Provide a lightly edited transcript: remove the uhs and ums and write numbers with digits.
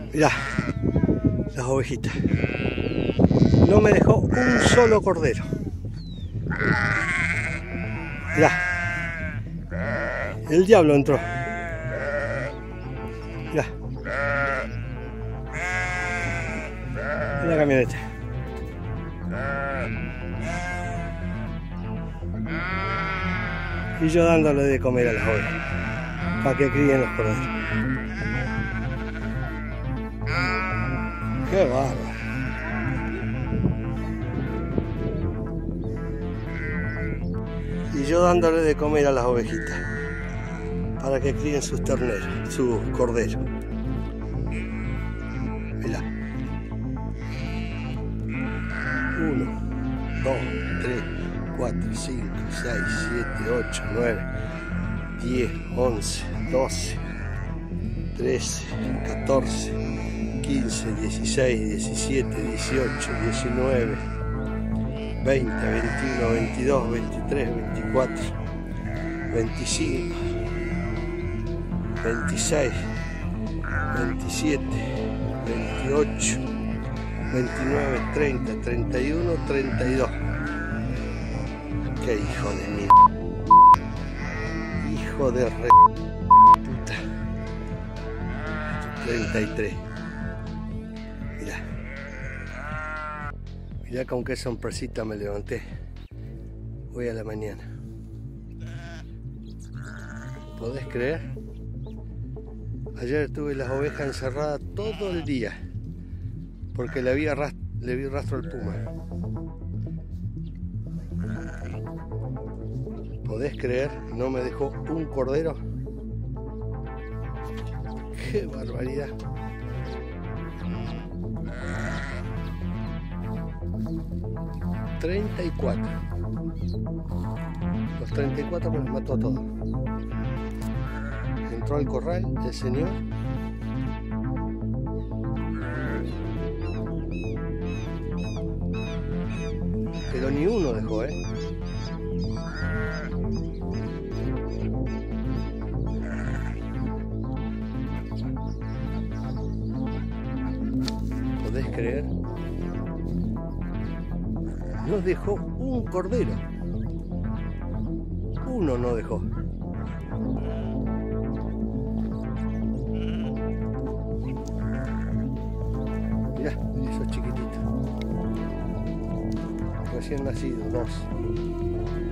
Mirá, las ovejitas. No me dejó un solo cordero. Mirá, el diablo entró. Mirá, la camioneta. Y yo dándole de comer a las ovejas para que críen los corderos. ¡Qué bárbaro! Y yo dándole de comer a las ovejitas para que críen sus terneros, sus corderos. Mirá. 1, 2, 3, 4, 5, 6, 7, 8, 9, 10, 11, 12, 13, 14, 15, 16, 17, 18, 19, 20, 21, 22, 23, 24, 25, 26, 27, 28, 29, 30, 31, 32. ¡Qué hijo de mí! Hijo de re puta. 33. Mirá. Mirá con qué sorpresita me levanté hoy a la mañana. ¿Podés creer? Ayer tuve las ovejas encerradas todo el día porque le vi rastro al puma. ¿Podés creer? No me dejó un cordero. ¡Qué barbaridad! $34. Los 34 me los mató a todos. Entró al corral el señor. Pero ni uno dejó, ¿eh? ¿Podés creer? No dejó un cordero. Uno no dejó. Mirá, esos chiquititos. Recién nacidos, 2.